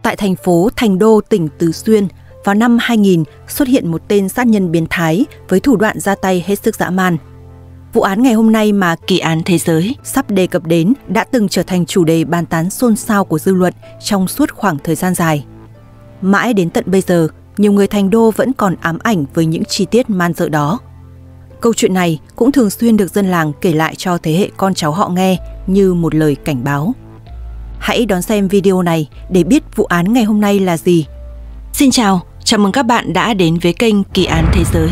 Tại thành phố Thành Đô, tỉnh Tứ Xuyên, vào năm 2000 xuất hiện một tên sát nhân biến thái với thủ đoạn ra tay hết sức dã man. Vụ án ngày hôm nay mà Kỳ án thế giới sắp đề cập đến đã từng trở thành chủ đề bàn tán xôn xao của dư luận trong suốt khoảng thời gian dài. Mãi đến tận bây giờ, nhiều người Thành Đô vẫn còn ám ảnh với những chi tiết man dợ đó. Câu chuyện này cũng thường xuyên được dân làng kể lại cho thế hệ con cháu họ nghe như một lời cảnh báo. Hãy đón xem video này để biết vụ án ngày hôm nay là gì. Xin chào, chào mừng các bạn đã đến với kênh Kỳ án thế giới.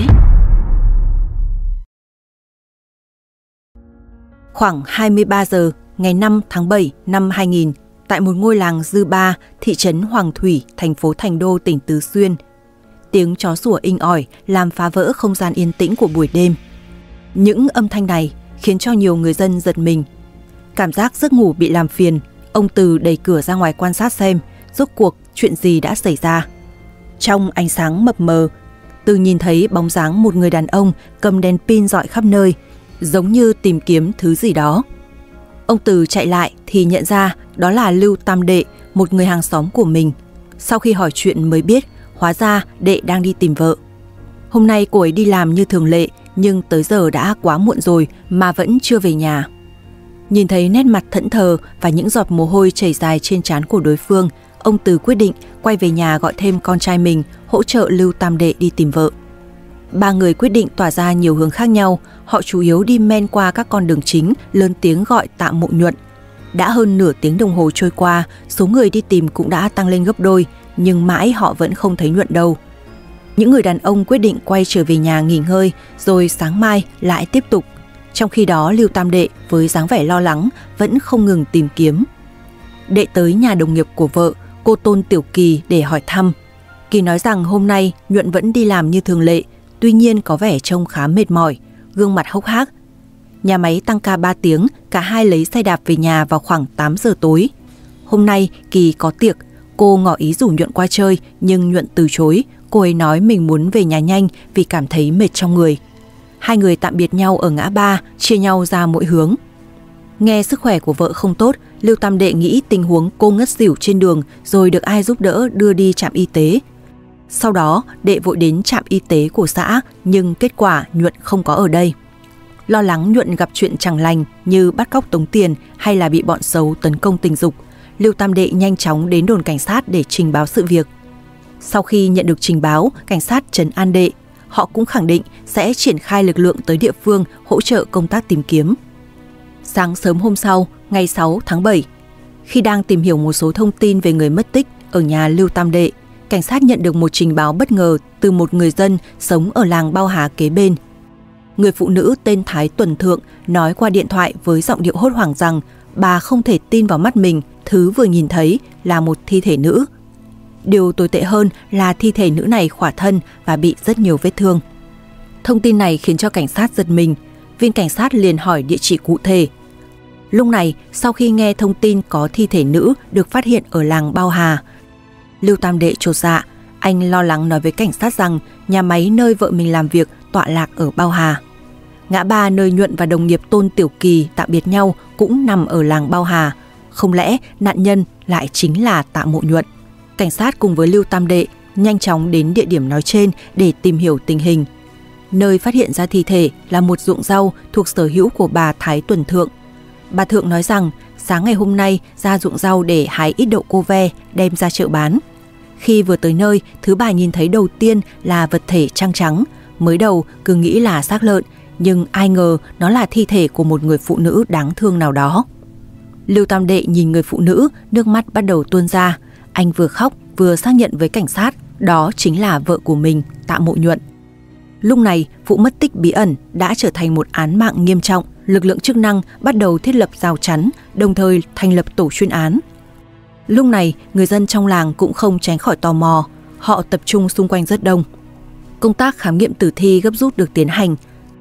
Khoảng 23 giờ ngày 5 tháng 7 năm 2000, tại một ngôi làng Dư Ba, thị trấn Hoàng Thủy, thành phố Thành Đô, tỉnh Tứ Xuyên, tiếng chó sủa inh ỏi làm phá vỡ không gian yên tĩnh của buổi đêm. Những âm thanh này khiến cho nhiều người dân giật mình. Cảm giác giấc ngủ bị làm phiền, ông Từ đẩy cửa ra ngoài quan sát xem rốt cuộc chuyện gì đã xảy ra. Trong ánh sáng mập mờ, Từ nhìn thấy bóng dáng một người đàn ông cầm đèn pin rọi khắp nơi, giống như tìm kiếm thứ gì đó. Ông Từ chạy lại thì nhận ra đó là Lưu Tam Đệ, một người hàng xóm của mình. Sau khi hỏi chuyện mới biết, hóa ra Đệ đang đi tìm vợ. Hôm nay cô ấy đi làm như thường lệ, nhưng tới giờ đã quá muộn rồi mà vẫn chưa về nhà. Nhìn thấy nét mặt thẫn thờ và những giọt mồ hôi chảy dài trên trán của đối phương, ông Từ quyết định quay về nhà gọi thêm con trai mình hỗ trợ Lưu Tam Đệ đi tìm vợ. Ba người quyết định tỏa ra nhiều hướng khác nhau, họ chủ yếu đi men qua các con đường chính, lớn tiếng gọi Tạ Mộ Nhuận. Đã hơn nửa tiếng đồng hồ trôi qua, số người đi tìm cũng đã tăng lên gấp đôi, nhưng mãi họ vẫn không thấy Nhuận đâu. Những người đàn ông quyết định quay trở về nhà nghỉ ngơi, rồi sáng mai lại tiếp tục. Trong khi đó, Lưu Tam Đệ với dáng vẻ lo lắng vẫn không ngừng tìm kiếm. Đệ tới nhà đồng nghiệp của vợ, cô Tôn Tiểu Kỳ, để hỏi thăm. Kỳ nói rằng hôm nay Nhuận vẫn đi làm như thường lệ, tuy nhiên có vẻ trông khá mệt mỏi, gương mặt hốc hác. Nhà máy tăng ca 3 tiếng, cả hai lấy xe đạp về nhà vào khoảng 8 giờ tối. Hôm nay Kỳ có tiệc, cô ngỏ ý rủ Nhuận qua chơi, nhưng Nhuận từ chối. Cô ấy nói mình muốn về nhà nhanh vì cảm thấy mệt trong người. Hai người tạm biệt nhau ở ngã ba, chia nhau ra mỗi hướng. Nghe sức khỏe của vợ không tốt, Lưu Tam Đệ nghĩ tình huống cô ngất xỉu trên đường rồi được ai giúp đỡ đưa đi trạm y tế. Sau đó, Đệ vội đến trạm y tế của xã, nhưng kết quả Nhuận không có ở đây. Lo lắng Nhuận gặp chuyện chẳng lành như bắt cóc tống tiền hay là bị bọn xấu tấn công tình dục, Lưu Tam Đệ nhanh chóng đến đồn cảnh sát để trình báo sự việc. Sau khi nhận được trình báo, cảnh sát trấn an Đệ. Họ cũng khẳng định sẽ triển khai lực lượng tới địa phương hỗ trợ công tác tìm kiếm. Sáng sớm hôm sau, ngày 6 tháng 7, khi đang tìm hiểu một số thông tin về người mất tích ở nhà Lưu Tam Đệ, cảnh sát nhận được một trình báo bất ngờ từ một người dân sống ở làng Bao Hà kế bên. Người phụ nữ tên Thái Tuần Thượng nói qua điện thoại với giọng điệu hốt hoảng rằng bà không thể tin vào mắt mình, thứ vừa nhìn thấy là một thi thể nữ. Điều tồi tệ hơn là thi thể nữ này khỏa thân và bị rất nhiều vết thương. Thông tin này khiến cho cảnh sát giật mình, viên cảnh sát liền hỏi địa chỉ cụ thể. Lúc này, sau khi nghe thông tin có thi thể nữ được phát hiện ở làng Bao Hà, Lưu Tam Đệ chột dạ, anh lo lắng nói với cảnh sát rằng nhà máy nơi vợ mình làm việc tọa lạc ở Bao Hà. Ngã ba nơi Nhuận và đồng nghiệp Tôn Tiểu Kỳ tạm biệt nhau cũng nằm ở làng Bao Hà. Không lẽ nạn nhân lại chính là Tạ Mộ Nhuận? Cảnh sát cùng với Lưu Tam Đệ nhanh chóng đến địa điểm nói trên để tìm hiểu tình hình. Nơi phát hiện ra thi thể là một ruộng rau thuộc sở hữu của bà Thái Tuần Thượng. Bà Thượng nói rằng sáng ngày hôm nay ra ruộng rau để hái ít đậu cô ve đem ra chợ bán. Khi vừa tới nơi, thứ bà nhìn thấy đầu tiên là vật thể trắng trắng. Mới đầu cứ nghĩ là xác lợn, nhưng ai ngờ nó là thi thể của một người phụ nữ đáng thương nào đó. Lưu Tam Đệ nhìn người phụ nữ, nước mắt bắt đầu tuôn ra. Anh vừa khóc vừa xác nhận với cảnh sát đó chính là vợ của mình, Tạ Mộ Nhuận. Lúc này, vụ mất tích bí ẩn đã trở thành một án mạng nghiêm trọng. Lực lượng chức năng bắt đầu thiết lập rào chắn, đồng thời thành lập tổ chuyên án. Lúc này, người dân trong làng cũng không tránh khỏi tò mò. Họ tập trung xung quanh rất đông. Công tác khám nghiệm tử thi gấp rút được tiến hành.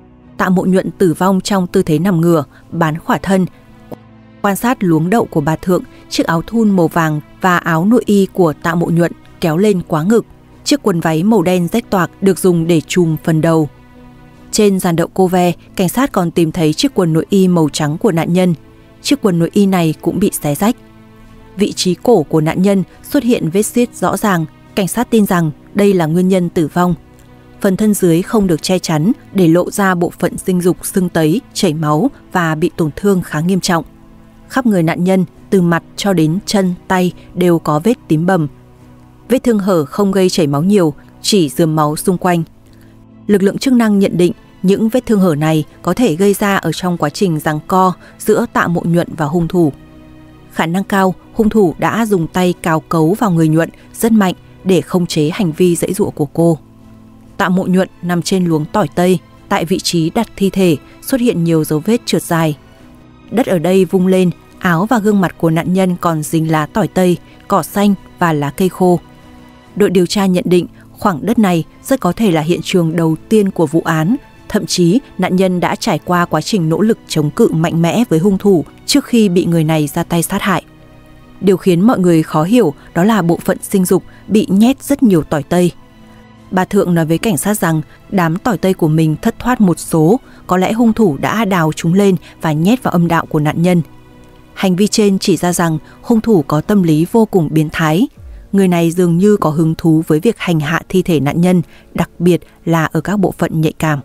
Tạ Mộ Nhuận tử vong trong tư thế nằm ngửa, bán khỏa thân. Quan sát luống đậu của bà Thượng, chiếc áo thun màu vàng và áo nội y của Tạ Mộ Nhuận kéo lên quá ngực. Chiếc quần váy màu đen rách toạc được dùng để trùm phần đầu. Trên giàn đậu cô ve, cảnh sát còn tìm thấy chiếc quần nội y màu trắng của nạn nhân. Chiếc quần nội y này cũng bị xé rách. vị trí cổ của nạn nhân xuất hiện vết xiết rõ ràng, cảnh sát tin rằng đây là nguyên nhân tử vong. Phần thân dưới không được che chắn để lộ ra bộ phận sinh dục sưng tấy, chảy máu và bị tổn thương khá nghiêm trọng. Khắp người nạn nhân, từ mặt cho đến chân, tay đều có vết tím bầm. Vết thương hở không gây chảy máu nhiều, chỉ rườm máu xung quanh. Lực lượng chức năng nhận định những vết thương hở này có thể gây ra ở trong quá trình giằng co giữa Tạ Mộ Nhuận và hung thủ. Khả năng cao, hung thủ đã dùng tay cào cấu vào người Nhuận rất mạnh để khống chế hành vi giãy giụa của cô. Tạ Mộ Nhuận nằm trên luống tỏi tây, tại vị trí đặt thi thể xuất hiện nhiều dấu vết trượt dài. Đất ở đây vung lên, áo và gương mặt của nạn nhân còn dính lá tỏi tây, cỏ xanh và lá cây khô. Đội điều tra nhận định khoảng đất này rất có thể là hiện trường đầu tiên của vụ án, thậm chí nạn nhân đã trải qua quá trình nỗ lực chống cự mạnh mẽ với hung thủ trước khi bị người này ra tay sát hại. Điều khiến mọi người khó hiểu đó là bộ phận sinh dục bị nhét rất nhiều tỏi tây. Bà Thượng nói với cảnh sát rằng đám tỏi tây của mình thất thoát một số, có lẽ hung thủ đã đào chúng lên và nhét vào âm đạo của nạn nhân. Hành vi trên chỉ ra rằng hung thủ có tâm lý vô cùng biến thái. Người này dường như có hứng thú với việc hành hạ thi thể nạn nhân, đặc biệt là ở các bộ phận nhạy cảm.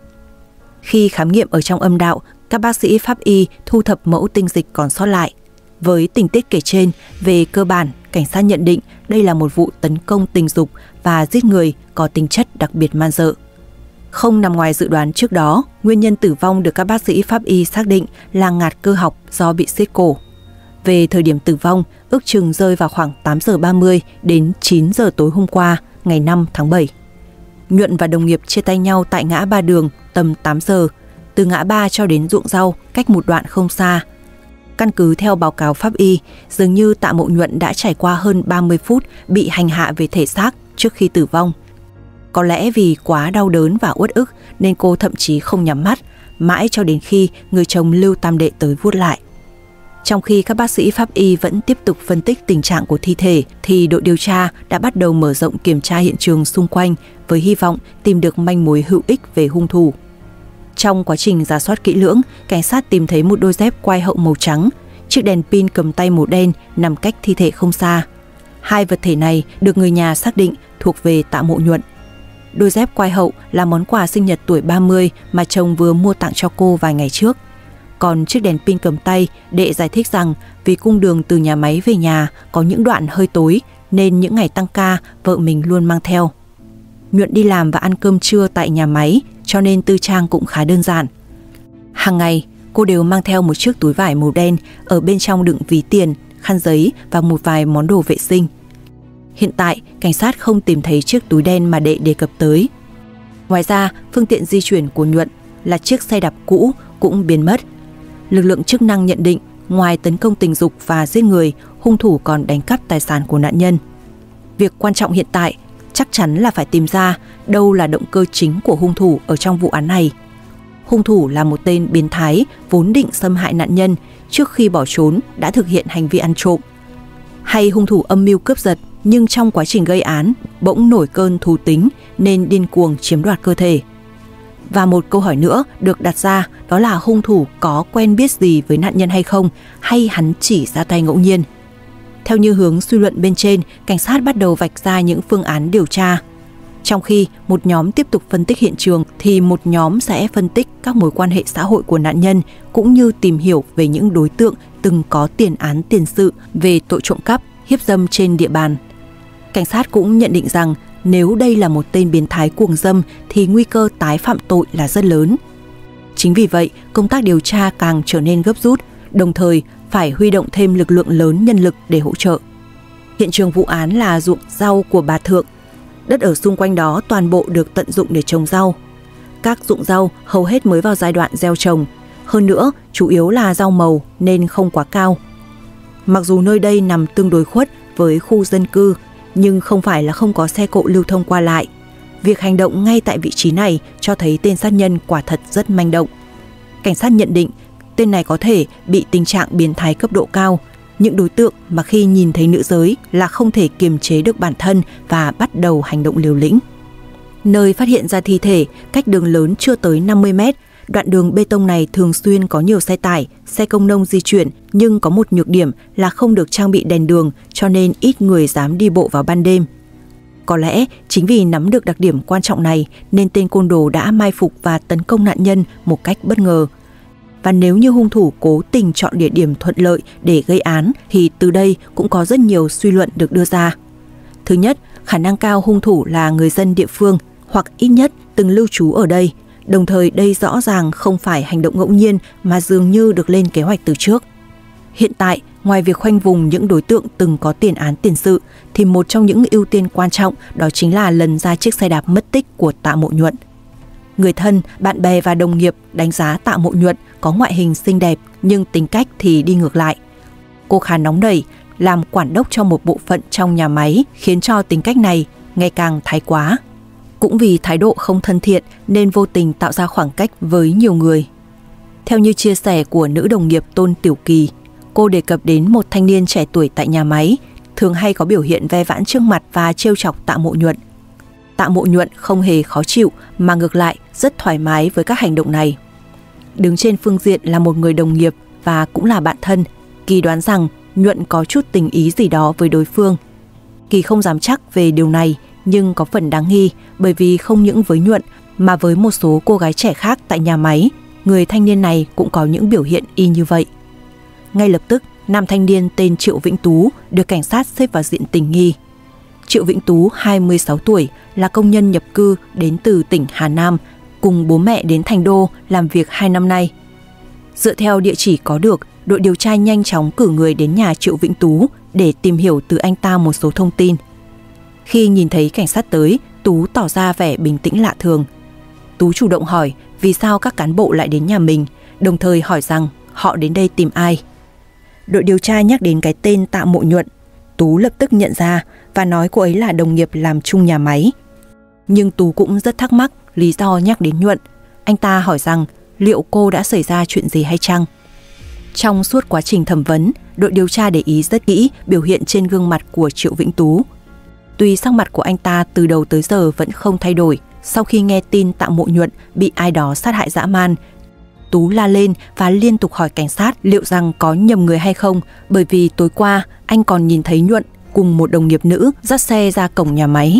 Khi khám nghiệm ở trong âm đạo, các bác sĩ pháp y thu thập mẫu tinh dịch còn sót lại. Với tình tiết kể trên, về cơ bản, cảnh sát nhận định đây là một vụ tấn công tình dục và giết người có tính chất đặc biệt man dợ. Không nằm ngoài dự đoán trước đó, nguyên nhân tử vong được các bác sĩ pháp y xác định là ngạt cơ học do bị siết cổ. Về thời điểm tử vong, ước chừng rơi vào khoảng 8 giờ 30 đến 9 giờ tối hôm qua, ngày 5 tháng 7. Nhuận và đồng nghiệp chia tay nhau tại ngã ba đường tầm 8 giờ, từ ngã ba cho đến ruộng rau cách một đoạn không xa. Căn cứ theo báo cáo pháp y, dường như Tạ Mộ Nhuận đã trải qua hơn 30 phút bị hành hạ về thể xác trước khi tử vong. Có lẽ vì quá đau đớn và uất ức nên cô thậm chí không nhắm mắt, mãi cho đến khi người chồng Lưu Tam Đệ tới vuốt lại. Trong khi các bác sĩ pháp y vẫn tiếp tục phân tích tình trạng của thi thể, thì đội điều tra đã bắt đầu mở rộng kiểm tra hiện trường xung quanh với hy vọng tìm được manh mối hữu ích về hung thủ. Trong quá trình rà soát kỹ lưỡng, cảnh sát tìm thấy một đôi dép quai hậu màu trắng, chiếc đèn pin cầm tay màu đen nằm cách thi thể không xa. Hai vật thể này được người nhà xác định thuộc về Tạ Mộ Nhuận. Đôi dép quai hậu là món quà sinh nhật tuổi 30 mà chồng vừa mua tặng cho cô vài ngày trước. Còn chiếc đèn pin cầm tay, Đệ giải thích rằng vì cung đường từ nhà máy về nhà có những đoạn hơi tối nên những ngày tăng ca vợ mình luôn mang theo. Nhuận đi làm và ăn cơm trưa tại nhà máy cho nên tư trang cũng khá đơn giản. Hàng ngày cô đều mang theo một chiếc túi vải màu đen, ở bên trong đựng ví tiền, khăn giấy và một vài món đồ vệ sinh. Hiện tại cảnh sát không tìm thấy chiếc túi đen mà Đệ đề cập tới. Ngoài ra, phương tiện di chuyển của Nhuận là chiếc xe đạp cũ cũng biến mất. Lực lượng chức năng nhận định ngoài tấn công tình dục và giết người, hung thủ còn đánh cắp tài sản của nạn nhân. Việc quan trọng hiện tại chắc chắn là phải tìm ra đâu là động cơ chính của hung thủ ở trong vụ án này. Hung thủ là một tên biến thái vốn định xâm hại nạn nhân, trước khi bỏ trốn đã thực hiện hành vi ăn trộm. Hay hung thủ âm mưu cướp giật nhưng trong quá trình gây án bỗng nổi cơn thú tính nên điên cuồng chiếm đoạt cơ thể. Và một câu hỏi nữa được đặt ra, đó là hung thủ có quen biết gì với nạn nhân hay không, hay hắn chỉ ra tay ngẫu nhiên. Theo như hướng suy luận bên trên, cảnh sát bắt đầu vạch ra những phương án điều tra. Trong khi một nhóm tiếp tục phân tích hiện trường thì một nhóm sẽ phân tích các mối quan hệ xã hội của nạn nhân, cũng như tìm hiểu về những đối tượng từng có tiền án tiền sự về tội trộm cắp, hiếp dâm trên địa bàn. Cảnh sát cũng nhận định rằng nếu đây là một tên biến thái cuồng dâm thì nguy cơ tái phạm tội là rất lớn. Chính vì vậy, công tác điều tra càng trở nên gấp rút, đồng thời phải huy động thêm lực lượng lớn nhân lực để hỗ trợ. Hiện trường vụ án là ruộng rau của bà Thượng. Đất ở xung quanh đó toàn bộ được tận dụng để trồng rau. Các ruộng rau hầu hết mới vào giai đoạn gieo trồng, hơn nữa chủ yếu là rau màu nên không quá cao. Mặc dù nơi đây nằm tương đối khuất với khu dân cư, nhưng không phải là không có xe cộ lưu thông qua lại. Việc hành động ngay tại vị trí này cho thấy tên sát nhân quả thật rất manh động. Cảnh sát nhận định tên này có thể bị tình trạng biến thái cấp độ cao, những đối tượng mà khi nhìn thấy nữ giới là không thể kiềm chế được bản thân và bắt đầu hành động liều lĩnh. Nơi phát hiện ra thi thể cách đường lớn chưa tới 50 mét đoạn đường bê tông này thường xuyên có nhiều xe tải, xe công nông di chuyển, nhưng có một nhược điểm là không được trang bị đèn đường, cho nên ít người dám đi bộ vào ban đêm. Có lẽ chính vì nắm được đặc điểm quan trọng này nên tên côn đồ đã mai phục và tấn công nạn nhân một cách bất ngờ. Và nếu như hung thủ cố tình chọn địa điểm thuận lợi để gây án thì từ đây cũng có rất nhiều suy luận được đưa ra. Thứ nhất, khả năng cao hung thủ là người dân địa phương hoặc ít nhất từng lưu trú ở đây. Đồng thời đây rõ ràng không phải hành động ngẫu nhiên mà dường như được lên kế hoạch từ trước. Hiện tại, ngoài việc khoanh vùng những đối tượng từng có tiền án tiền sự, thì một trong những ưu tiên quan trọng đó chính là lần ra chiếc xe đạp mất tích của Tạ Mộ Nhuận. Người thân, bạn bè và đồng nghiệp đánh giá Tạ Mộ Nhuận có ngoại hình xinh đẹp nhưng tính cách thì đi ngược lại. Cô khá nóng nảy, làm quản đốc cho một bộ phận trong nhà máy khiến cho tính cách này ngày càng thái quá. Cũng vì thái độ không thân thiện nên vô tình tạo ra khoảng cách với nhiều người. Theo như chia sẻ của nữ đồng nghiệp Tôn Tiểu Kỳ, cô đề cập đến một thanh niên trẻ tuổi tại nhà máy, thường hay có biểu hiện ve vãn trước mặt và trêu chọc Tạ Mộ Nhuận. Tạ Mộ Nhuận không hề khó chịu mà ngược lại rất thoải mái với các hành động này. Đứng trên phương diện là một người đồng nghiệp và cũng là bạn thân, Kỳ đoán rằng Nhuận có chút tình ý gì đó với đối phương. Kỳ không dám chắc về điều này nhưng có phần đáng nghi, bởi vì không những với Nhuận mà với một số cô gái trẻ khác tại nhà máy, người thanh niên này cũng có những biểu hiện y như vậy. Ngay lập tức, nam thanh niên tên Triệu Vĩnh Tú được cảnh sát xếp vào diện tình nghi. Triệu Vĩnh Tú, 26 tuổi, là công nhân nhập cư đến từ tỉnh Hà Nam, cùng bố mẹ đến Thành Đô làm việc 2 năm nay. Dựa theo địa chỉ có được, đội điều tra nhanh chóng cử người đến nhà Triệu Vĩnh Tú để tìm hiểu từ anh ta một số thông tin. Khi nhìn thấy cảnh sát tới, Tú tỏ ra vẻ bình tĩnh lạ thường. Tú chủ động hỏi vì sao các cán bộ lại đến nhà mình, đồng thời hỏi rằng họ đến đây tìm ai. Đội điều tra nhắc đến cái tên Tạ Mộ Nhuận. Tú lập tức nhận ra và nói cô ấy là đồng nghiệp làm chung nhà máy. Nhưng Tú cũng rất thắc mắc lý do nhắc đến Nhuận. Anh ta hỏi rằng liệu cô đã xảy ra chuyện gì hay chăng? Trong suốt quá trình thẩm vấn, đội điều tra để ý rất kỹ biểu hiện trên gương mặt của Triệu Vĩnh Tú. Tuy sắc mặt của anh ta từ đầu tới giờ vẫn không thay đổi, sau khi nghe tin Tạ Mộ Nhuận bị ai đó sát hại dã man, Tú la lên và liên tục hỏi cảnh sát liệu rằng có nhầm người hay không, bởi vì tối qua anh còn nhìn thấy Nhuận cùng một đồng nghiệp nữ dắt xe ra cổng nhà máy.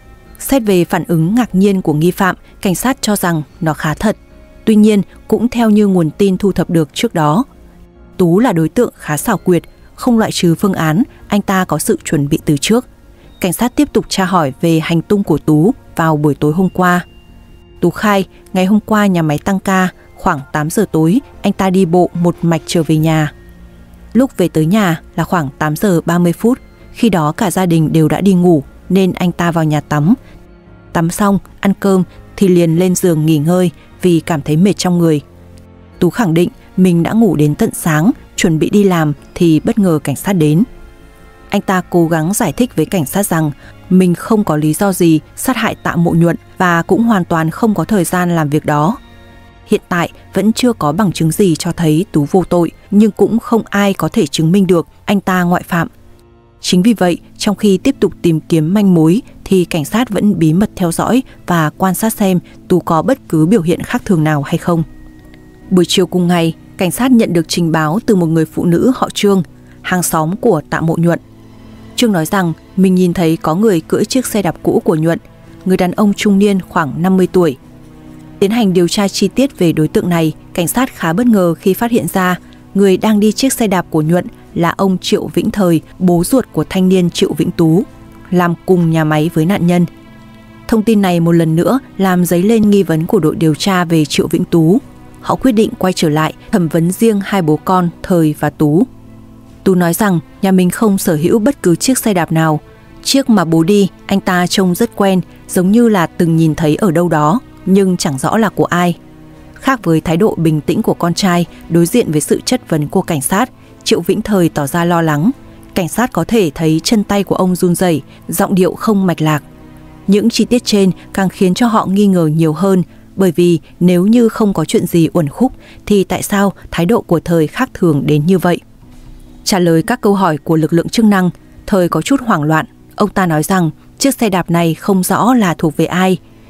Xét về phản ứng ngạc nhiên của nghi phạm, cảnh sát cho rằng nó khá thật. Tuy nhiên, cũng theo như nguồn tin thu thập được trước đó, Tú là đối tượng khá xảo quyệt, không loại trừ phương án anh ta có sự chuẩn bị từ trước. Cảnh sát tiếp tục tra hỏi về hành tung của Tú vào buổi tối hôm qua. Tú khai ngày hôm qua nhà máy tăng ca, khoảng 8 giờ tối anh ta đi bộ một mạch trở về nhà. Lúc về tới nhà là khoảng 8 giờ 30 phút, khi đó cả gia đình đều đã đi ngủ nên anh ta vào nhà tắm. Tắm xong, ăn cơm thì liền lên giường nghỉ ngơi vì cảm thấy mệt trong người. Tú khẳng định mình đã ngủ đến tận sáng, chuẩn bị đi làm thì bất ngờ cảnh sát đến. Anh ta cố gắng giải thích với cảnh sát rằng mình không có lý do gì sát hại Tạ Mộ Nhuận và cũng hoàn toàn không có thời gian làm việc đó. Hiện tại vẫn chưa có bằng chứng gì cho thấy Tú vô tội, nhưng cũng không ai có thể chứng minh được anh ta ngoại phạm. Chính vì vậy, trong khi tiếp tục tìm kiếm manh mối thì cảnh sát vẫn bí mật theo dõi và quan sát xem Tú có bất cứ biểu hiện khác thường nào hay không. Buổi chiều cùng ngày, cảnh sát nhận được trình báo từ một người phụ nữ họ Trương, hàng xóm của Tạ Mộ Nhuận. Trương nói rằng mình nhìn thấy có người cưỡi chiếc xe đạp cũ của Nhuận, người đàn ông trung niên khoảng 50 tuổi. Tiến hành điều tra chi tiết về đối tượng này, cảnh sát khá bất ngờ khi phát hiện ra người đang đi chiếc xe đạp của Nhuận là ông Triệu Vĩnh Thời, bố ruột của thanh niên Triệu Vĩnh Tú, làm cùng nhà máy với nạn nhân. Thông tin này một lần nữa làm dấy lên nghi vấn của đội điều tra về Triệu Vĩnh Tú. Họ quyết định quay trở lại thẩm vấn riêng hai bố con Thời và Tú. Tú nói rằng nhà mình không sở hữu bất cứ chiếc xe đạp nào. Chiếc mà bố đi, anh ta trông rất quen, giống như là từng nhìn thấy ở đâu đó, nhưng chẳng rõ là của ai. Khác với thái độ bình tĩnh của con trai đối diện với sự chất vấn của cảnh sát, Triệu Vĩnh Thời tỏ ra lo lắng. Cảnh sát có thể thấy chân tay của ông run rẩy, giọng điệu không mạch lạc. Những chi tiết trên càng khiến cho họ nghi ngờ nhiều hơn, bởi vì nếu như không có chuyện gì uẩn khúc thì tại sao thái độ của Thời khác thường đến như vậy? Trả lời các câu hỏi của lực lượng chức năng, Thời có chút hoảng loạn. Ông ta nói rằng chiếc xe đạp này không rõ là thuộc về ai.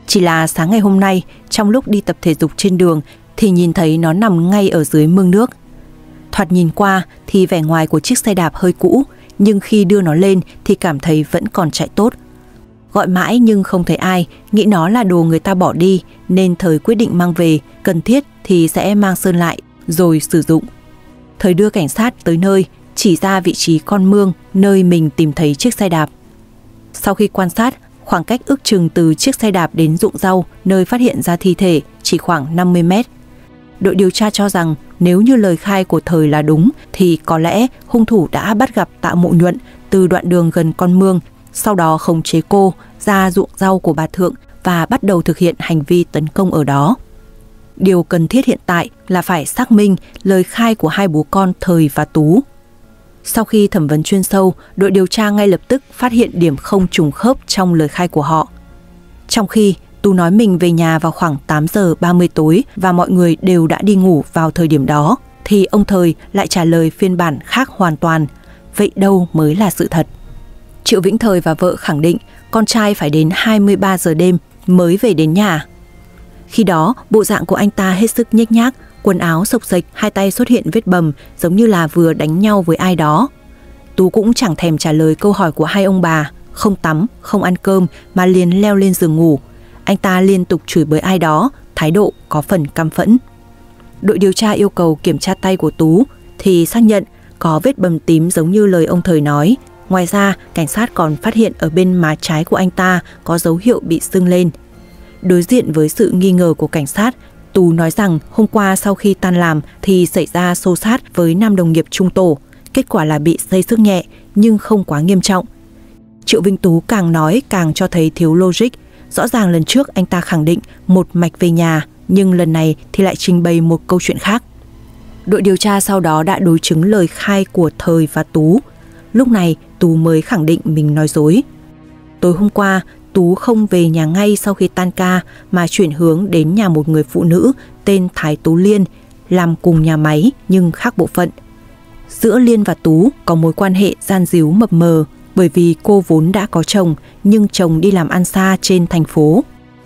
Chỉ là sáng ngày hôm nay, trong lúc đi tập thể dục trên đường thì nhìn thấy nó nằm ngay ở dưới mương nước. Thoạt nhìn qua thì vẻ ngoài của chiếc xe đạp hơi cũ, nhưng khi đưa nó lên thì cảm thấy vẫn còn chạy tốt. Gọi mãi nhưng không thấy ai, nghĩ nó là đồ người ta bỏ đi nên Thời quyết định mang về, cần thiết thì sẽ mang sơn lại rồi sử dụng. Thời đưa cảnh sát tới nơi, chỉ ra vị trí con mương nơi mình tìm thấy chiếc xe đạp. Sau khi quan sát, khoảng cách ước chừng từ chiếc xe đạp đến ruộng rau nơi phát hiện ra thi thể chỉ khoảng 50 mét. Đội điều tra cho rằng nếu như lời khai của Thời là đúng thì có lẽ hung thủ đã bắt gặp Tạ Mộ Nhuận từ đoạn đường gần con mương, sau đó khống chế cô ra ruộng rau của bà Thượng và bắt đầu thực hiện hành vi tấn công ở đó. Điều cần thiết hiện tại là phải xác minh lời khai của hai bố con Thời và Tú. Sau khi thẩm vấn chuyên sâu, đội điều tra ngay lập tức phát hiện điểm không trùng khớp trong lời khai của họ. Trong khi Tú nói mình về nhà vào khoảng 8 giờ 30 tối và mọi người đều đã đi ngủ vào thời điểm đó, thì ông Thời lại trả lời phiên bản khác hoàn toàn. Vậy đâu mới là sự thật? Triệu Vĩnh Thời và vợ khẳng định con trai phải đến 23 giờ đêm mới về đến nhà. Khi đó, bộ dạng của anh ta hết sức nhếch nhác, quần áo xộc xệch, hai tay xuất hiện vết bầm giống như là vừa đánh nhau với ai đó. Tú cũng chẳng thèm trả lời câu hỏi của hai ông bà, không tắm, không ăn cơm mà liền leo lên giường ngủ. Anh ta liên tục chửi bới ai đó, thái độ có phần căm phẫn. Đội điều tra yêu cầu kiểm tra tay của Tú thì xác nhận có vết bầm tím giống như lời ông Thời nói. Ngoài ra, cảnh sát còn phát hiện ở bên má trái của anh ta có dấu hiệu bị sưng lên. Đối diện với sự nghi ngờ của cảnh sát, Tú nói rằng hôm qua sau khi tan làm thì xảy ra xô xát với nam đồng nghiệp chung tổ. Kết quả là bị xây xước nhẹ nhưng không quá nghiêm trọng. Triệu Vinh Tú càng nói càng cho thấy thiếu logic. Rõ ràng lần trước anh ta khẳng định một mạch về nhà, nhưng lần này thì lại trình bày một câu chuyện khác. Đội điều tra sau đó đã đối chứng lời khai của Thời và Tú. Lúc này Tú mới khẳng định mình nói dối. Tối hôm qua, Tú không về nhà ngay sau khi tan ca mà chuyển hướng đến nhà một người phụ nữ tên Thái Tú Liên, làm cùng nhà máy nhưng khác bộ phận. Giữa Liên và Tú có mối quan hệ gian díu mập mờ bởi vì cô vốn đã có chồng nhưng chồng đi làm ăn xa trên thành phố.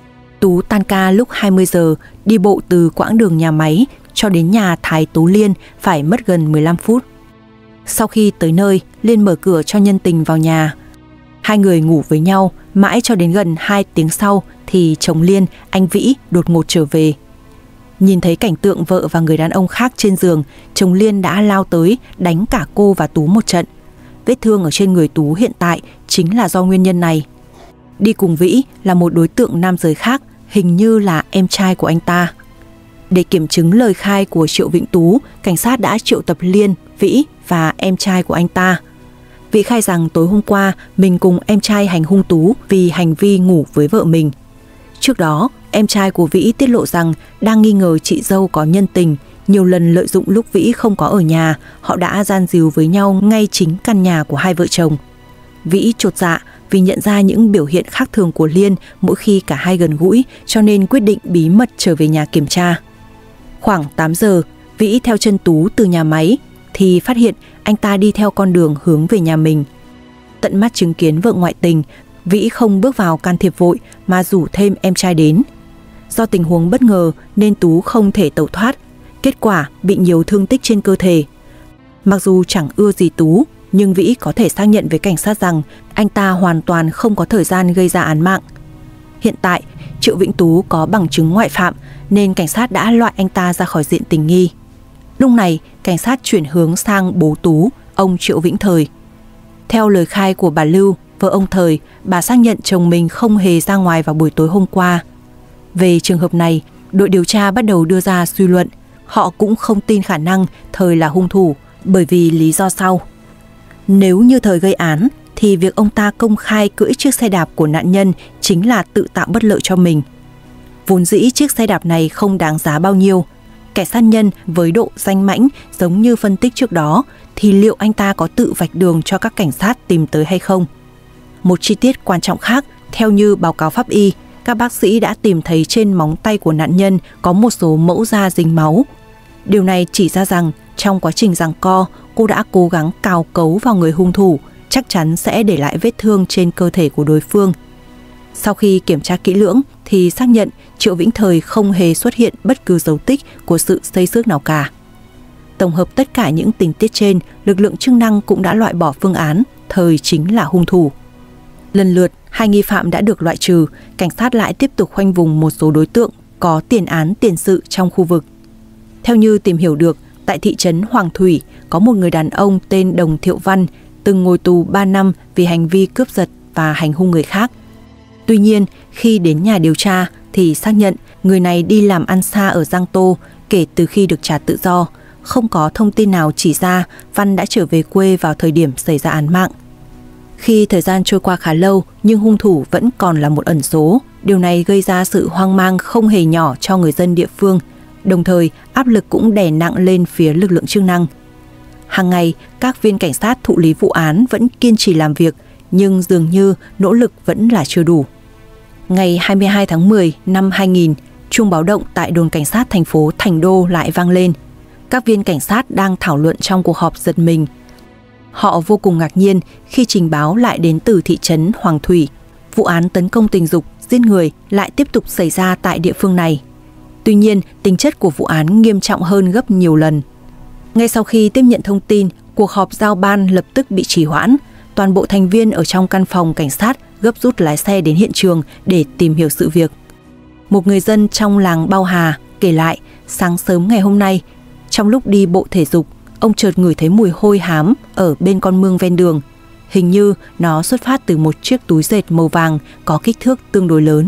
Tú tan ca lúc 20 giờ, đi bộ từ quãng đường nhà máy cho đến nhà Thái Tú Liên phải mất gần 15 phút. Sau khi tới nơi, Liên mở cửa cho nhân tình vào nhà. Hai người ngủ với nhau mãi cho đến gần 2 tiếng sau thì chồng Liên, anh Vĩ, đột ngột trở về. Nhìn thấy cảnh tượng vợ và người đàn ông khác trên giường, chồng Liên đã lao tới đánh cả cô và Tú một trận. Vết thương ở trên người Tú hiện tại chính là do nguyên nhân này. Đi cùng Vĩ là một đối tượng nam giới khác, hình như là em trai của anh ta. Để kiểm chứng lời khai của Triệu Vĩnh Tú, cảnh sát đã triệu tập Liên, Vĩ và em trai của anh ta. Vĩ khai rằng tối hôm qua mình cùng em trai hành hung Tú vì hành vi ngủ với vợ mình. Trước đó, em trai của Vĩ tiết lộ rằng đang nghi ngờ chị dâu có nhân tình, nhiều lần lợi dụng lúc Vĩ không có ở nhà, họ đã gian díu với nhau ngay chính căn nhà của hai vợ chồng. Vĩ chột dạ vì nhận ra những biểu hiện khác thường của Liên mỗi khi cả hai gần gũi, cho nên quyết định bí mật trở về nhà kiểm tra. Khoảng 8 giờ, Vĩ theo chân Tú từ nhà máy thì phát hiện anh ta đi theo con đường hướng về nhà mình. Tận mắt chứng kiến vợ ngoại tình, Vĩ không bước vào can thiệp vội mà rủ thêm em trai đến. Do tình huống bất ngờ nên Tú không thể tẩu thoát, kết quả bị nhiều thương tích trên cơ thể. Mặc dù chẳng ưa gì Tú, nhưng Vĩ có thể xác nhận với cảnh sát rằng anh ta hoàn toàn không có thời gian gây ra án mạng. Hiện tại, Triệu Vĩnh Tú có bằng chứng ngoại phạm nên cảnh sát đã loại anh ta ra khỏi diện tình nghi. Lúc này, cảnh sát chuyển hướng sang bố Tú, ông Triệu Vĩnh Thời. Theo lời khai của bà Lưu, vợ ông Thời, bà xác nhận chồng mình không hề ra ngoài vào buổi tối hôm qua. Về trường hợp này, đội điều tra bắt đầu đưa ra suy luận. Họ cũng không tin khả năng Thời là hung thủ bởi vì lý do sau. Nếu như Thời gây án thì việc ông ta công khai cưỡi chiếc xe đạp của nạn nhân chính là tự tạo bất lợi cho mình. Vốn dĩ chiếc xe đạp này không đáng giá bao nhiêu. Kẻ sát nhân với độ danh mãnh giống như phân tích trước đó thì liệu anh ta có tự vạch đường cho các cảnh sát tìm tới hay không? Một chi tiết quan trọng khác, theo như báo cáo pháp y, các bác sĩ đã tìm thấy trên móng tay của nạn nhân có một số mẫu da dính máu. Điều này chỉ ra rằng trong quá trình giằng co, cô đã cố gắng cào cấu vào người hung thủ, chắc chắn sẽ để lại vết thương trên cơ thể của đối phương. Sau khi kiểm tra kỹ lưỡng thì xác nhận Triệu Vĩnh Thời không hề xuất hiện bất cứ dấu tích của sự xây xước nào cả. Tổng hợp tất cả những tình tiết trên, lực lượng chức năng cũng đã loại bỏ phương án Thời chính là hung thủ. Lần lượt, 2 nghi phạm đã được loại trừ, cảnh sát lại tiếp tục khoanh vùng một số đối tượng có tiền án tiền sự trong khu vực. Theo như tìm hiểu được, tại thị trấn Hoàng Thủy có một người đàn ông tên Đồng Thiệu Văn từng ngồi tù 3 năm vì hành vi cướp giật và hành hung người khác. Tuy nhiên, khi đến nhà điều tra thì xác nhận người này đi làm ăn xa ở Giang Tô kể từ khi được trả tự do. Không có thông tin nào chỉ ra Văn đã trở về quê vào thời điểm xảy ra án mạng. Khi thời gian trôi qua khá lâu nhưng hung thủ vẫn còn là một ẩn số. Điều này gây ra sự hoang mang không hề nhỏ cho người dân địa phương. Đồng thời, áp lực cũng đè nặng lên phía lực lượng chức năng. Hàng ngày, các viên cảnh sát thụ lý vụ án vẫn kiên trì làm việc, nhưng dường như nỗ lực vẫn là chưa đủ. Ngày 22 tháng 10 năm 2000, chuông báo động tại đồn cảnh sát thành phố Thành Đô lại vang lên. Các viên cảnh sát đang thảo luận trong cuộc họp giật mình. Họ vô cùng ngạc nhiên khi trình báo lại đến từ thị trấn Hoàng Thủy. Vụ án tấn công tình dục, giết người lại tiếp tục xảy ra tại địa phương này. Tuy nhiên, tính chất của vụ án nghiêm trọng hơn gấp nhiều lần. Ngay sau khi tiếp nhận thông tin, cuộc họp giao ban lập tức bị trì hoãn. Toàn bộ thành viên ở trong căn phòng cảnh sát gấp rút lái xe đến hiện trường để tìm hiểu sự việc. Một người dân trong làng Bao Hà kể lại, sáng sớm ngày hôm nay, trong lúc đi bộ thể dục, ông chợt ngửi thấy mùi hôi hám ở bên con mương ven đường. Hình như nó xuất phát từ một chiếc túi dệt màu vàng có kích thước tương đối lớn.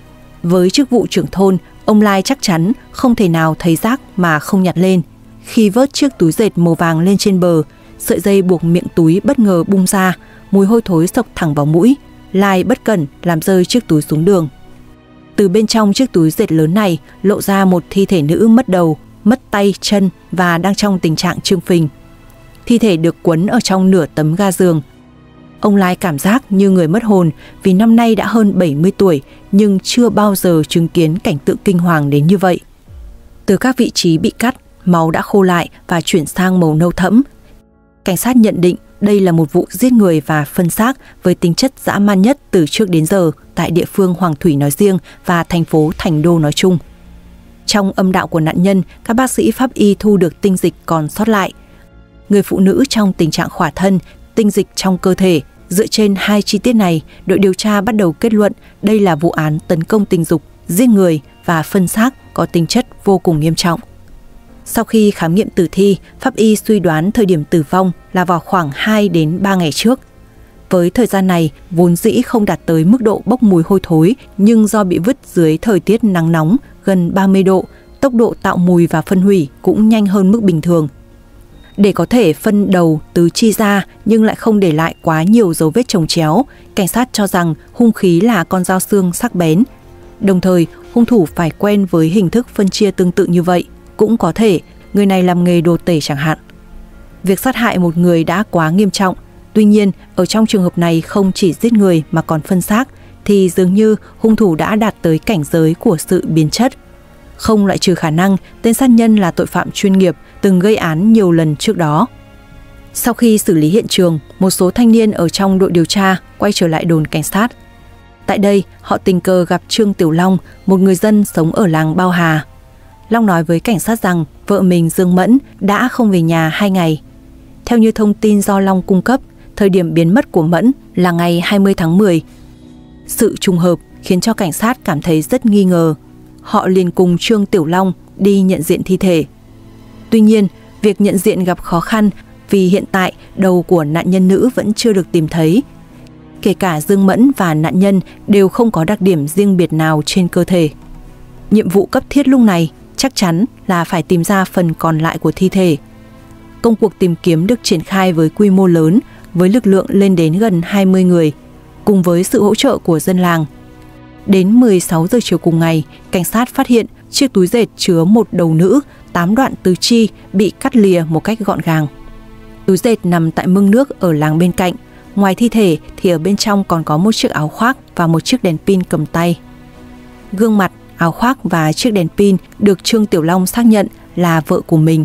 Với chức vụ trưởng thôn, ông Lai chắc chắn không thể nào thấy rác mà không nhặt lên. Khi vớt chiếc túi dệt màu vàng lên trên bờ, sợi dây buộc miệng túi bất ngờ bung ra, mùi hôi thối xộc thẳng vào mũi. Lai bất cẩn làm rơi chiếc túi xuống đường. Từ bên trong chiếc túi dệt lớn này lộ ra một thi thể nữ mất đầu, mất tay, chân và đang trong tình trạng trương phình. Thi thể được quấn ở trong nửa tấm ga giường. Ông Lai cảm giác như người mất hồn vì năm nay đã hơn 70 tuổi nhưng chưa bao giờ chứng kiến cảnh tượng kinh hoàng đến như vậy. Từ các vị trí bị cắt, máu đã khô lại và chuyển sang màu nâu thẫm. Cảnh sát nhận định đây là một vụ giết người và phân xác với tính chất dã man nhất từ trước đến giờ tại địa phương Hoàng Thủy nói riêng và thành phố Thành Đô nói chung. Trong âm đạo của nạn nhân, các bác sĩ pháp y thu được tinh dịch còn sót lại. Người phụ nữ trong tình trạng khỏa thân, tinh dịch trong cơ thể. Dựa trên 2 chi tiết này, đội điều tra bắt đầu kết luận đây là vụ án tấn công tình dục, giết người và phân xác có tính chất vô cùng nghiêm trọng. Sau khi khám nghiệm tử thi, pháp y suy đoán thời điểm tử vong là vào khoảng 2 đến 3 ngày trước. Với thời gian này, vốn dĩ không đạt tới mức độ bốc mùi hôi thối, nhưng do bị vứt dưới thời tiết nắng nóng gần 30 độ, tốc độ tạo mùi và phân hủy cũng nhanh hơn mức bình thường. Để có thể phân đầu tứ chi ra nhưng lại không để lại quá nhiều dấu vết chồng chéo, cảnh sát cho rằng hung khí là con dao xương sắc bén. Đồng thời, hung thủ phải quen với hình thức phân chia tương tự như vậy. Cũng có thể người này làm nghề đồ tể chẳng hạn. Việc sát hại một người đã quá nghiêm trọng. Tuy nhiên, ở trong trường hợp này không chỉ giết người mà còn phân xác, thì dường như hung thủ đã đạt tới cảnh giới của sự biến chất. Không loại trừ khả năng tên sát nhân là tội phạm chuyên nghiệp từng gây án nhiều lần trước đó. Sau khi xử lý hiện trường, một số thanh niên ở trong đội điều tra quay trở lại đồn cảnh sát. Tại đây, họ tình cờ gặp Trương Tiểu Long, một người dân sống ở làng Bao Hà. Long nói với cảnh sát rằng vợ mình Dương Mẫn đã không về nhà 2 ngày. Theo như thông tin do Long cung cấp, thời điểm biến mất của Mẫn là ngày 20 tháng 10. Sự trùng hợp khiến cho cảnh sát cảm thấy rất nghi ngờ. Họ liền cùng Trương Tiểu Long đi nhận diện thi thể. Tuy nhiên, việc nhận diện gặp khó khăn vì hiện tại đầu của nạn nhân nữ vẫn chưa được tìm thấy. Kể cả Dương Mẫn và nạn nhân đều không có đặc điểm riêng biệt nào trên cơ thể. Nhiệm vụ cấp thiết lúc này chắc chắn là phải tìm ra phần còn lại của thi thể. Công cuộc tìm kiếm được triển khai với quy mô lớn, với lực lượng lên đến gần 20 người, cùng với sự hỗ trợ của dân làng. Đến 16 giờ chiều cùng ngày, cảnh sát phát hiện chiếc túi dệt chứa một đầu nữ, 8 đoạn tứ chi bị cắt lìa một cách gọn gàng. Túi dệt nằm tại mương nước ở làng bên cạnh. Ngoài thi thể thì ở bên trong còn có một chiếc áo khoác và một chiếc đèn pin cầm tay. Gương mặt, áo khoác và chiếc đèn pin được Trương Tiểu Long xác nhận là vợ của mình.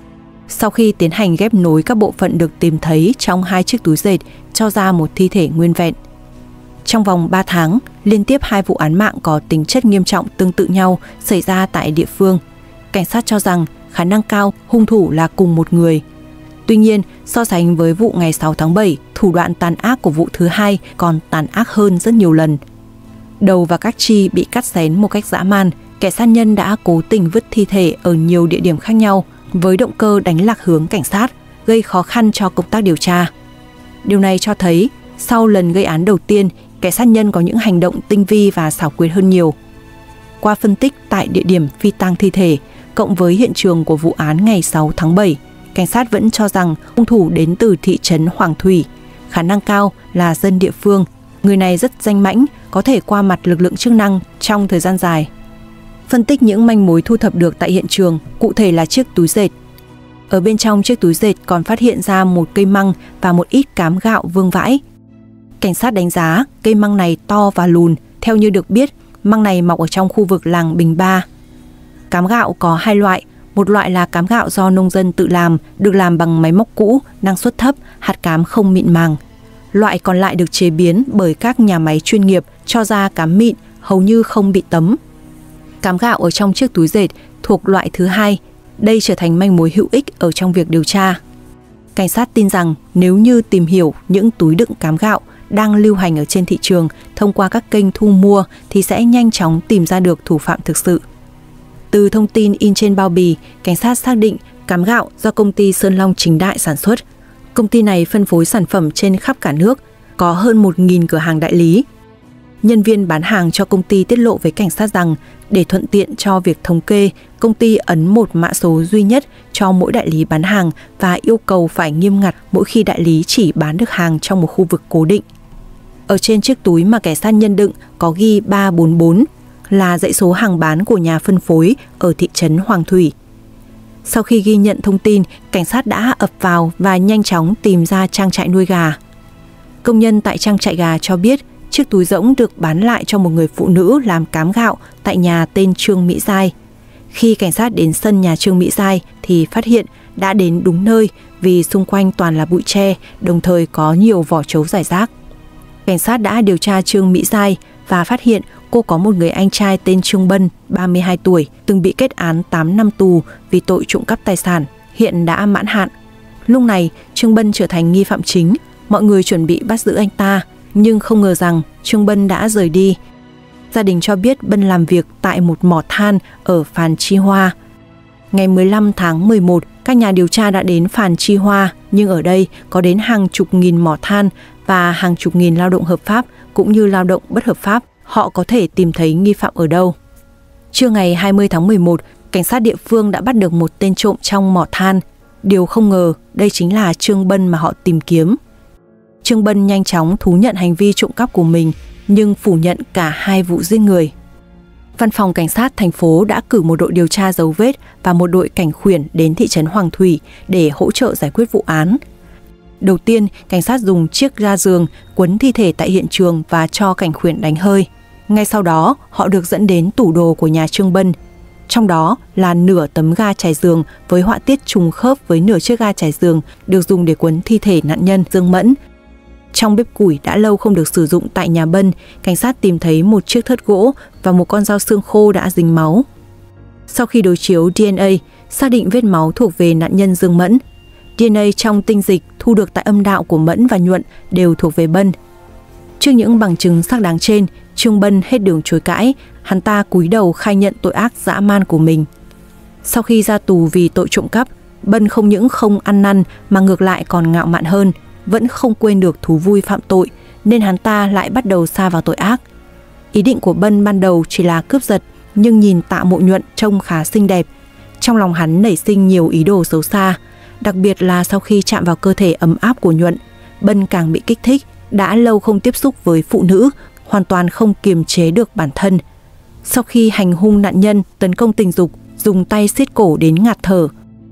Sau khi tiến hành ghép nối các bộ phận được tìm thấy trong 2 chiếc túi dệt cho ra một thi thể nguyên vẹn. Trong vòng 3 tháng, Liên tiếp 2 vụ án mạng có tính chất nghiêm trọng tương tự nhau xảy ra tại địa phương. Cảnh sát cho rằng khả năng cao hung thủ là cùng một người. Tuy nhiên, so sánh với vụ ngày 6 tháng 7, thủ đoạn tàn ác của vụ thứ 2 còn tàn ác hơn rất nhiều lần. Đầu và các chi bị cắt xén một cách dã man, kẻ sát nhân đã cố tình vứt thi thể ở nhiều địa điểm khác nhau với động cơ đánh lạc hướng cảnh sát, gây khó khăn cho công tác điều tra. Điều này cho thấy, sau lần gây án đầu tiên, kẻ sát nhân có những hành động tinh vi và xảo quyệt hơn nhiều. Qua phân tích tại địa điểm phi tang thi thể, cộng với hiện trường của vụ án ngày 6 tháng 7, cảnh sát vẫn cho rằng hung thủ đến từ thị trấn Hoàng Thủy, khả năng cao là dân địa phương. Người này rất danh mãnh, có thể qua mặt lực lượng chức năng trong thời gian dài. Phân tích những manh mối thu thập được tại hiện trường, cụ thể là chiếc túi dệt. Ở bên trong chiếc túi dệt còn phát hiện ra một cây măng và một ít cám gạo vương vãi. Cảnh sát đánh giá cây măng này to và lùn, theo như được biết, măng này mọc ở trong khu vực làng Bình Ba. Cám gạo có 2 loại, một loại là cám gạo do nông dân tự làm, được làm bằng máy móc cũ, năng suất thấp, hạt cám không mịn màng. Loại còn lại được chế biến bởi các nhà máy chuyên nghiệp cho ra cám mịn, hầu như không bị tấm. Cám gạo ở trong chiếc túi dệt thuộc loại thứ 2, đây trở thành manh mối hữu ích ở trong việc điều tra. Cảnh sát tin rằng nếu như tìm hiểu những túi đựng cám gạo đang lưu hành ở trên thị trường thông qua các kênh thu mua thì sẽ nhanh chóng tìm ra được thủ phạm thực sự. Từ thông tin in trên bao bì, cảnh sát xác định cám gạo do công ty Sơn Long Chính Đại sản xuất. Công ty này phân phối sản phẩm trên khắp cả nước, có hơn 1.000 cửa hàng đại lý. Nhân viên bán hàng cho công ty tiết lộ với cảnh sát rằng để thuận tiện cho việc thống kê, công ty ấn một mã số duy nhất cho mỗi đại lý bán hàng và yêu cầu phải nghiêm ngặt mỗi khi đại lý chỉ bán được hàng trong một khu vực cố định. Ở trên chiếc túi mà kẻ sát nhân đựng có ghi 344 là dãy số hàng bán của nhà phân phối ở thị trấn Hoàng Thủy. Sau khi ghi nhận thông tin, cảnh sát đã ập vào và nhanh chóng tìm ra trang trại nuôi gà. Công nhân tại trang trại gà cho biết chiếc túi rỗng được bán lại cho một người phụ nữ làm cám gạo tại nhà tên Trương Mỹ Giai. Khi cảnh sát đến sân nhà Trương Mỹ Giai thì phát hiện đã đến đúng nơi vì xung quanh toàn là bụi tre, đồng thời có nhiều vỏ trấu rải rác. Cảnh sát đã điều tra Trương Mỹ Giai và phát hiện cô có một người anh trai tên Trương Bân, 32 tuổi, từng bị kết án 8 năm tù vì tội trộm cắp tài sản, hiện đã mãn hạn. Lúc này, Trương Bân trở thành nghi phạm chính, mọi người chuẩn bị bắt giữ anh ta, nhưng không ngờ rằng Trương Bân đã rời đi. Gia đình cho biết Bân làm việc tại một mỏ than ở Phàn Chi Hoa. Ngày 15 tháng 11, các nhà điều tra đã đến Phàn Chi Hoa, nhưng ở đây có đến hàng chục nghìn mỏ than và hàng chục nghìn lao động hợp pháp cũng như lao động bất hợp pháp. Họ có thể tìm thấy nghi phạm ở đâu. Trưa ngày 20 tháng 11, cảnh sát địa phương đã bắt được một tên trộm trong mỏ than. Điều không ngờ, đây chính là Trương Bân mà họ tìm kiếm. Trương Bân nhanh chóng thú nhận hành vi trộm cắp của mình, nhưng phủ nhận cả 2 vụ giết người. Văn phòng cảnh sát thành phố đã cử một đội điều tra dấu vết và một đội cảnh khuyển đến thị trấn Hoàng Thủy để hỗ trợ giải quyết vụ án. Đầu tiên, cảnh sát dùng chiếc ga giường quấn thi thể tại hiện trường và cho cảnh khuyển đánh hơi. Ngay sau đó, họ được dẫn đến tủ đồ của nhà Trương Bân. Trong đó là nửa tấm ga trải giường với họa tiết trùng khớp với nửa chiếc ga trải giường được dùng để quấn thi thể nạn nhân Dương Mẫn. Trong bếp củi đã lâu không được sử dụng tại nhà Bân, cảnh sát tìm thấy một chiếc thớt gỗ và một con dao xương khô đã dính máu. Sau khi đối chiếu DNA, xác định vết máu thuộc về nạn nhân Dương Mẫn. DNA trong tinh dịch thu được tại âm đạo của Mẫn và Nhuận đều thuộc về Bân. Trước những bằng chứng xác đáng trên, Trương Bân hết đường chối cãi, hắn ta cúi đầu khai nhận tội ác dã man của mình. Sau khi ra tù vì tội trộm cắp, Bân không những không ăn năn mà ngược lại còn ngạo mạn hơn, vẫn không quên được thú vui phạm tội, nên hắn ta lại bắt đầu sa vào tội ác. Ý định của Bân ban đầu chỉ là cướp giật, nhưng nhìn Tạ Mộ Nhuận trông khá xinh đẹp. Trong lòng hắn nảy sinh nhiều ý đồ xấu xa, đặc biệt là sau khi chạm vào cơ thể ấm áp của Nhuận, Bân càng bị kích thích, đã lâu không tiếp xúc với phụ nữ, hoàn toàn không kiềm chế được bản thân. Sau khi hành hung nạn nhân, tấn công tình dục, dùng tay siết cổ đến ngạt thở.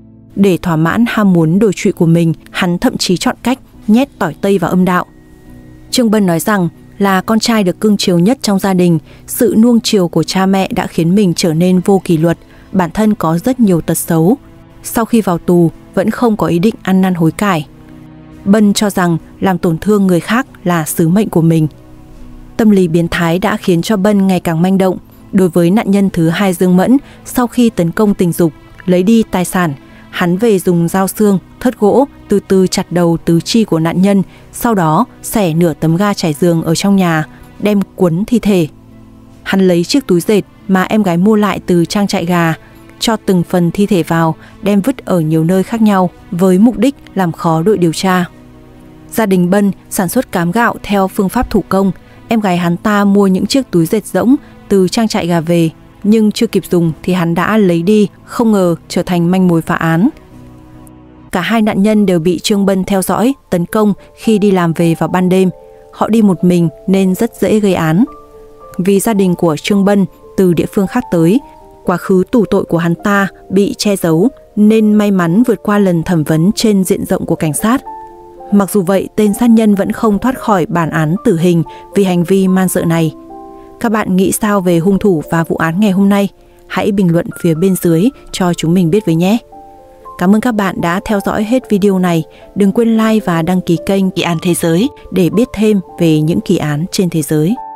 Để thỏa mãn ham muốn đồi trụy của mình, hắn thậm chí chọn cách nhét tỏi tây vào âm đạo. Trương Bân nói rằng là con trai được cưng chiều nhất trong gia đình, sự nuông chiều của cha mẹ đã khiến mình trở nên vô kỷ luật, bản thân có rất nhiều tật xấu. Sau khi vào tù, vẫn không có ý định ăn năn hối cải. Bân cho rằng làm tổn thương người khác là sứ mệnh của mình. Tâm lý biến thái đã khiến cho Bân ngày càng manh động. Đối với nạn nhân thứ hai Dương Mẫn, sau khi tấn công tình dục, lấy đi tài sản, hắn về dùng dao xương, thớt gỗ từ từ chặt đầu tứ chi của nạn nhân, sau đó xẻ nửa tấm ga trải giường ở trong nhà, đem cuốn thi thể. Hắn lấy chiếc túi dệt mà em gái mua lại từ trang trại gà, cho từng phần thi thể vào, đem vứt ở nhiều nơi khác nhau với mục đích làm khó đội điều tra. Gia đình Bân sản xuất cám gạo theo phương pháp thủ công. Em gái hắn ta mua những chiếc túi dệt rỗng từ trang trại gà về, nhưng chưa kịp dùng thì hắn đã lấy đi, không ngờ trở thành manh mối phá án. Cả hai nạn nhân đều bị Trương Bân theo dõi, tấn công khi đi làm về vào ban đêm. Họ đi một mình nên rất dễ gây án. Vì gia đình của Trương Bân từ địa phương khác tới, quá khứ tù tội của hắn ta bị che giấu nên may mắn vượt qua lần thẩm vấn trên diện rộng của cảnh sát. Mặc dù vậy, tên sát nhân vẫn không thoát khỏi bản án tử hình vì hành vi man dợ này. Các bạn nghĩ sao về hung thủ và vụ án ngày hôm nay? Hãy bình luận phía bên dưới cho chúng mình biết với nhé. Cảm ơn các bạn đã theo dõi hết video này. Đừng quên like và đăng ký kênh Kỳ án Thế giới để biết thêm về những kỳ án trên thế giới.